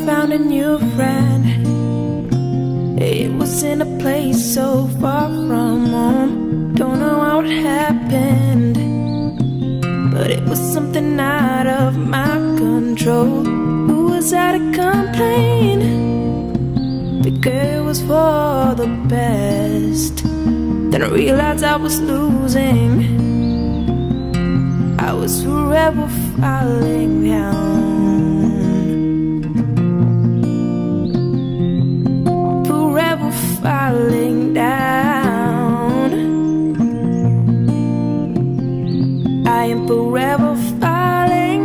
found a new friend. It was in a place so far from home. Don't know how it happened, but it was something out of my control. Who was I to complain? Because it was for the best. Then I realized I was losing. I was forever falling down, forever falling down. I am forever falling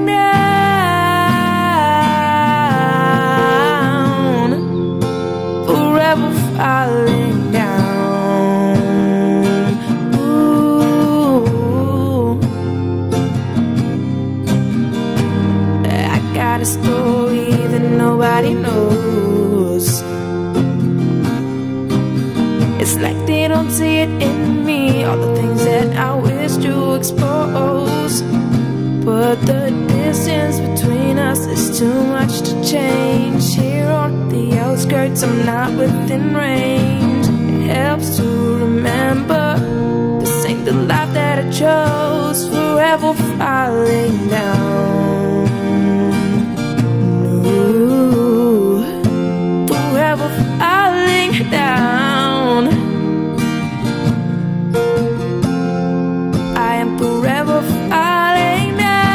down, forever falling down. Ooh. I got a story that nobody knows. It's like they don't see it in me, all the things that I wish to expose. But the distance between us is too much to change. Here on the outskirts, I'm not within range. It helps to remember this ain't the life that I chose. Forever falling down. Ooh, forever falling down. I am forever falling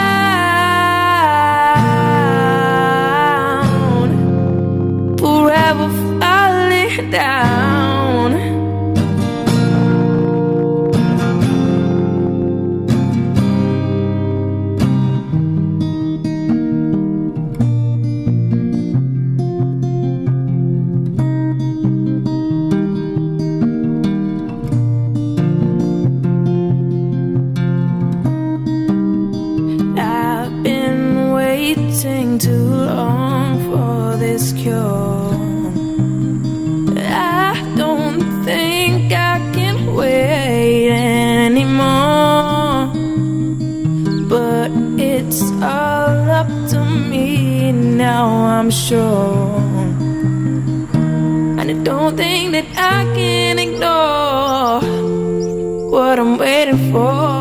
down, forever falling down. I've been waiting too long for this cure. I don't think I can wait anymore, but it's all up to me now, I'm sure. And I don't think that I can ignore what I'm waiting for.